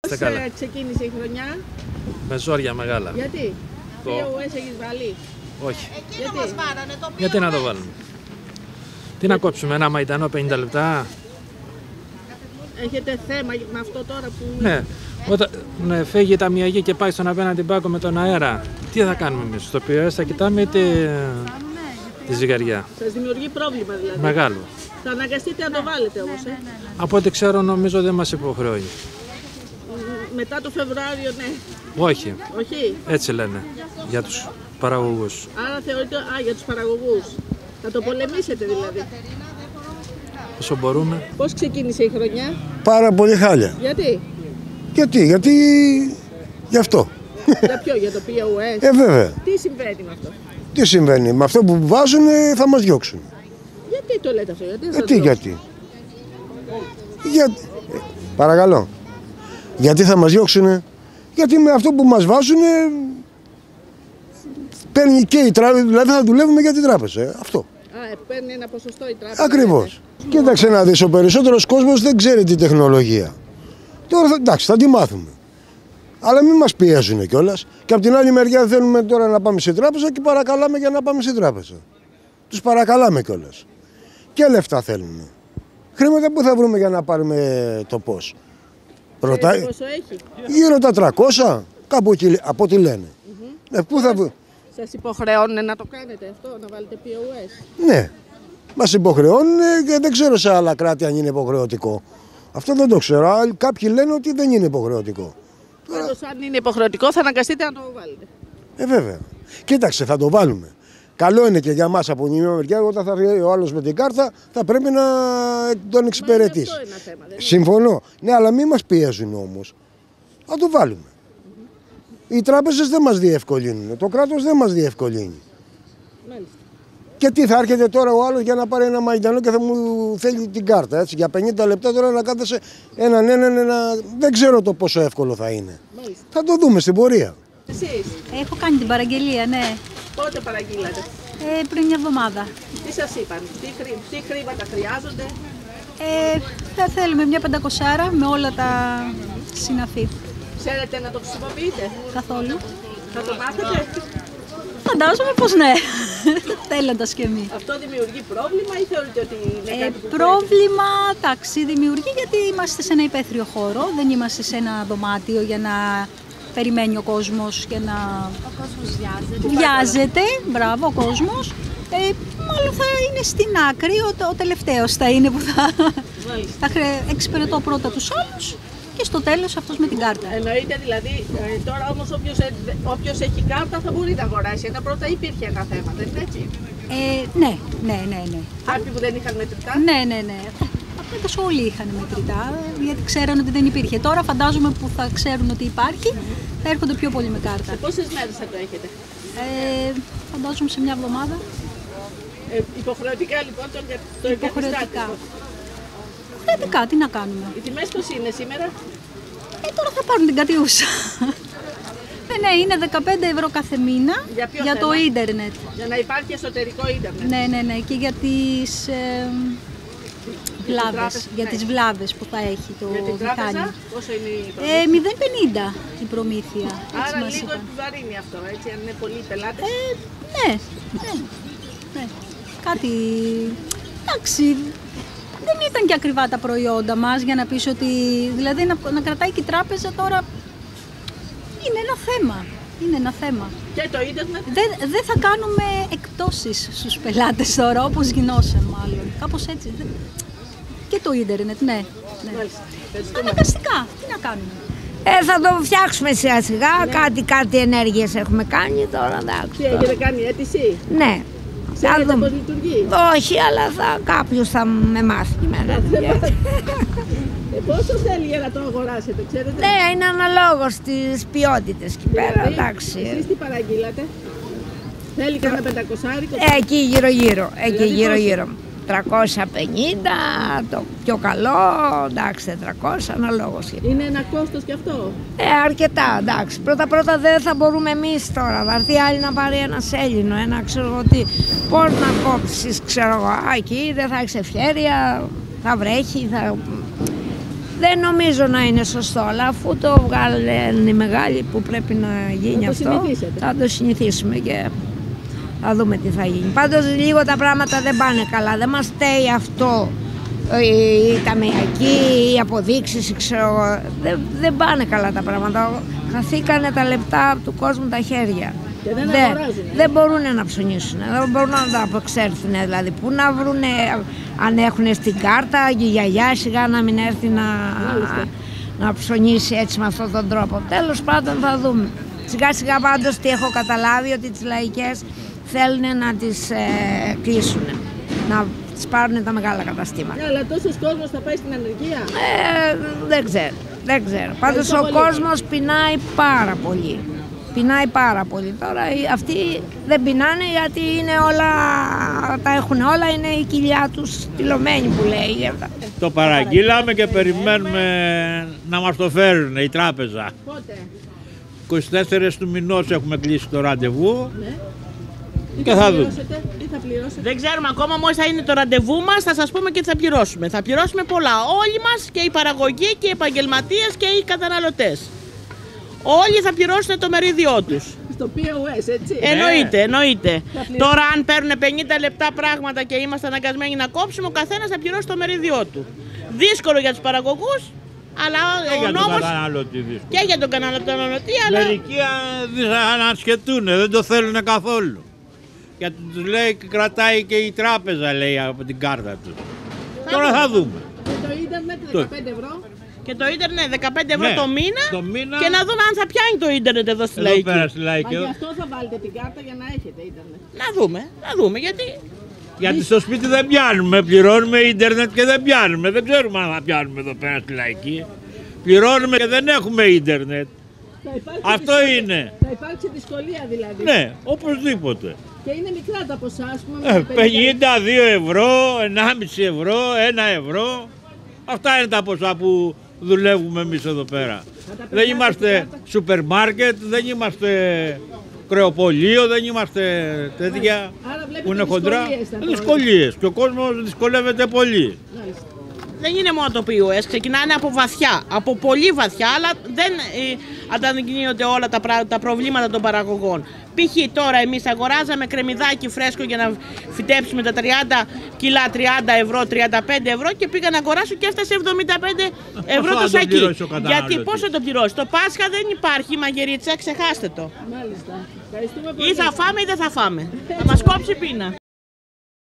Πώς ξεκίνησε η χρονιά? Με ζόρια μεγάλα. Γιατί? POS έχεις βάλει? Όχι. Γιατί? Γιατί να το βάλουμε? Τι να κόψουμε, ένα μαϊντανό 50 λεπτά? Έχετε θέμα με αυτό τώρα που... Ναι. Όταν φεύγει η ταμιαγή και πάει στον απέναντι πάγκο με τον αέρα, τι θα κάνουμε εμείς? Στο POS θα κοιτάμε τη ζυγαριά. Σας δημιουργεί πρόβλημα δηλαδή? Μεγάλο. Θα αναγκαστείτε να το βάλετε όμως, Από ό,τι ξέρω νομίζω δεν μας υποχρεώνει. Μετά το Φεβρουάριο, ναι. Όχι. Όχι. Έτσι λένε για τους παραγωγούς. Άρα θεωρείτε, για τους παραγωγούς. Θα το πολεμήσετε δηλαδή? Όσο μπορούμε. Πώς ξεκίνησε η χρονιά? Πάρα πολύ χάλια. Γιατί? Γιατί γι' αυτό. Για ποιο, για το POS? Βέβαια. Τι συμβαίνει με αυτό? Τι συμβαίνει, με αυτό που βάζουν θα μας διώξουν. Γιατί το λέτε αυτό, Γιατί. Παρακαλώ. Γιατί θα μας διώξουνε? Γιατί με αυτό που μας βάζουν παίρνει και η τράπεζα, δηλαδή θα δουλεύουμε για την τράπεζα. Αυτό. Παίρνει ένα ποσοστό η τράπεζα. Ακριβώς. Κοίταξε να δεις, ο περισσότερος κόσμος δεν ξέρει την τεχνολογία. Τώρα εντάξει, θα τη μάθουμε. Αλλά μην μας πιέζουν κιόλας. Και από την άλλη μεριά θέλουμε τώρα να πάμε στην τράπεζα και παρακαλάμε για να πάμε στην τράπεζα. Τους παρακαλάμε κιόλας. Και λεφτά θέλουμε. Χρήματα που θα βρούμε για να πάρουμε το πώς? Πόσο έχει? Γύρω τα 300, κάπου εκεί, από ό,τι λένε. Πού θα... Σας υποχρεώνουν να το κάνετε αυτό, να βάλετε POS? Ναι, μας υποχρεώνουν και δεν ξέρω σε άλλα κράτη αν είναι υποχρεωτικό. Αυτό δεν το ξέρω, κάποιοι λένε ότι δεν είναι υποχρεωτικό. Πάντως αν είναι υποχρεωτικό θα αναγκαστείτε να το βάλετε. Βέβαια. Κοίταξε, θα το βάλουμε. Καλό είναι και για μας από την μεριά, όταν θα βγει ο άλλος με την κάρτα θα πρέπει να τον εξυπηρετήσει. Αυτό είναι ένα θέμα, δεν συμφωνώ. Ναι, αλλά μην μας πιέζουν όμως. Θα το βάλουμε. Οι τράπεζες δεν μας διευκολύνουν, το κράτος δεν μας διευκολύνει. Μάλιστα. Και τι θα έρχεται τώρα ο άλλος για να πάρει ένα μαϊντανό και θα μου θέλει την κάρτα, έτσι, για 50 λεπτά τώρα να κάθεσαι έναν, δεν ξέρω το πόσο εύκολο θα είναι. Μάλιστα. Θα το δούμε στην πορεία. Εσείς? Έχω κάνει την παραγγελία, ναι. Πότε παραγγείλατε? Πριν μια εβδομάδα. Τι σας είπαν, τι χρήματα χρειάζονται? Θα θέλουμε μια 500 με όλα τα συναφή. Ξέρετε να το χρησιμοποιείτε? Καθόλου. Θα το μάθετε? Φαντάζομαι πως ναι. Θέλοντας και εμείς. Αυτό δημιουργεί πρόβλημα ή θεωρείτε ότι είναι κάτι που πρόβλημα, εντάξει, δημιουργεί γιατί είμαστε σε ένα υπαίθριο χώρο. Δεν είμαστε σε ένα δωμάτιο για να περιμένει ο κόσμος και να... Ο κόσμος βιάζεται. Μπράβο, ο κόσμος. Μάλλον θα είναι στην άκρη, ο τελευταίος θα είναι που θα εξυπηρετώ πρώτα τους άλλους και στο τέλος αυτός με την κάρτα. Εννοείται δηλαδή, τώρα όμως όποιος έχει κάρτα θα μπορεί να αγοράσει, ενώ πρώτα υπήρχε ένα θέμα, δεν είναι έτσι? Ναι. Κάποιοι που δεν είχαν μετρητά? Ναι. Απέντως όλοι είχαν μετρητά, γιατί ξέραν ότι δεν υπήρχε. Τώρα φαντάζομαι που θα ξέρουν ότι υπάρχει, θα έρχονται πιο πολύ με κάρτα. Σε πόσες μέρες θα το έχετε? Φαντάζομαι σε μια εβδομάδα. Υποχρεωτικά λοιπόν το υποχρεωτικά. Υποχρεωτικά, τι να κάνουμε. Οι τιμές πώς είναι σήμερα? Τώρα θα πάρουν την κατιούσα. Ναι, είναι 15 ευρώ κάθε μήνα για το ίντερνετ. Για να υπάρχει εσωτερικό ίντερνετ. Ναι, και για τις βλάβες, για τις βλάβες που θα έχει το μηχάνημα. Πόσο είναι η προμήθεια? 0,50 η προμήθεια. Άρα λίγο επιβαρύνει αυτό, έτσι, αν είναι πολλοί πελάτες? Ναι. Κάτι, εντάξει, δεν ήταν και ακριβά τα προϊόντα μας για να πεις ότι, δηλαδή να κρατάει και η τράπεζα τώρα, είναι ένα θέμα. Και το ίντερνετ? Δεν θα κάνουμε εκπτώσεις στους πελάτες τώρα, όπως γινώσαν μάλλον, κάπως έτσι. Και το ίντερνετ, ναι. Αναγκαστικά, τι να κάνουμε. Θα το φτιάξουμε σιγά σιγά, κάτι ενέργειες έχουμε κάνει τώρα, εντάξει. Τι έχετε κάνει αίτηση? Ναι. Ξέρετε πώς λειτουργεί? Όχι, αλλά κάποιος θα με μάθει και εμένα. Πόσο θέλει για να το αγοράσετε, ξέρετε? Ναι, είναι αναλόγως στις ποιότητες εκεί πέρα, εντάξει. Εσείς τι παραγγείλατε? Θέλει κανένα 500άρικο? Εκεί γύρω. 350, το πιο καλό, εντάξει, 400, αναλόγως. Είναι ένα κόστος και αυτό? Αρκετά, εντάξει. Πρώτα δεν θα μπορούμε εμείς τώρα. Θα έρθει άλλη να πάρει ένα σέλινο, ένα ξέρω εγώ τι. Πώς να κόψεις, ξέρω εγώ, εκεί δεν θα έχεις ευχέρεια, θα βρέχει, Δεν νομίζω να είναι σωστό, αλλά αφού το βγάλουν οι μεγάλοι που πρέπει να γίνει αυτό, θα το συνηθίσουμε και θα δούμε τι θα γίνει. Πάντως λίγο τα πράγματα δεν πάνε καλά, δεν μας στέει αυτό, η ταμιακή, οι αποδείξεις, ξέρω, δεν πάνε καλά τα πράγματα. Χαθήκανε τα λεπτά του κόσμου τα χέρια. Δεν μπορούν να ψωνίσουν, δεν μπορούν να τα αποξέρθουν, δηλαδή πού να βρουν, αν έχουν στην κάρτα, η γιαγιά σιγά να μην έρθει να ψωνίσει έτσι με αυτόν τον τρόπο. Τέλος πάντων θα δούμε. Σιγά σιγά πάντως τι έχω καταλάβει, ότι τις λαϊκές θέλουν να τις κλείσουν, να τις πάρουν τα μεγάλα καταστήματα. Αλλά τόσος κόσμος θα πάει στην ανεργία. Δεν ξέρω. Πάντως ο κόσμος πεινάει πάρα πολύ. Πεινάει πάρα πολύ. Τώρα αυτοί δεν πεινάνε γιατί είναι όλα, τα έχουν όλα, είναι η κοιλιά τους στυλωμένη που λέει. Το παραγγείλαμε και περιμένουμε να μας το φέρουν η τράπεζα. Πότε? 24 του μηνός έχουμε κλείσει το ραντεβού. Ναι. Και θα δούμε. Τι θα πληρώσετε? Δεν ξέρουμε ακόμα, μόλις θα είναι το ραντεβού μας, θα σας πούμε και τι θα πληρώσουμε. Θα πληρώσουμε πολλά. Όλοι μας, και οι παραγωγοί και οι επαγγελματίες και οι καταναλωτές. Όλοι θα πληρώσουν το μερίδιό τους. Στο POS, έτσι. Εννοείται. Τώρα, αν παίρνουν 50 λεπτά πράγματα και είμαστε αναγκασμένοι να κόψουμε, ο καθένας θα πληρώσει το μερίδιό του. Δύσκολο για τους παραγωγούς, αλλά ο νόμος. Και για τον καταναλωτή, αλλά. Μερικοί ανασχετούν, δεν το θέλουν καθόλου. Γιατί τους λέει, κρατάει και η τράπεζα, λέει, από την κάρτα του. Τώρα θα δούμε. Και το ίντερνετ 15 ευρώ. Και το ίντερνετ 15 ευρώ Ναι, το μήνα και να δούμε αν θα πιάνει το ίντερνετ εδώ στη Λαϊκή. Πέρα στη Λαϊκή. Μα γι' αυτό θα βάλετε την κάρτα για να έχετε ίντερνετ. Να δούμε γιατί. Γιατί στο σπίτι δεν πιάνουμε, πληρώνουμε ίντερνετ και δεν πιάνουμε. Δεν ξέρουμε αν θα πιάνουμε εδώ πέρα στη Λαϊκή. Πληρώνουμε και δεν έχουμε ίντερνετ. Αυτό είναι. Θα υπάρξει δυσκολία δηλαδή. Ναι, οπωσδήποτε. Και είναι μικρά τα ποσά, ας πούμε. 52 ευρώ, 1,5 ευρώ, 1 ευρώ. Αυτά είναι τα ποσά που δουλεύουμε εμείς εδώ πέρα. Δεν είμαστε σούπερ μάρκετ, δεν είμαστε κρεοπωλείο, δεν είμαστε τέτοια που είναι χοντρά. Δυσκολίες και ο κόσμος δυσκολεύεται πολύ. Δεν είναι μόνο το POS, ξεκινάνε από βαθιά, από πολύ βαθιά, αλλά δεν αντανακλείονται όλα τα προβλήματα των παραγωγών. Π.χ. τώρα εμείς αγοράζαμε κρεμμυδάκι φρέσκο για να φυτέψουμε τα 30 κιλά, 30 ευρώ, 35 ευρώ και πήγα να αγοράσω και έφτασε 75 ευρώ το σακί. Γιατί πώς θα το πληρώσει? Το Πάσχα δεν υπάρχει μαγειρίτσα, ξεχάστε το. Μάλιστα. Ή θα φάμε ή δεν θα φάμε. Θα μας κόψει πείνα.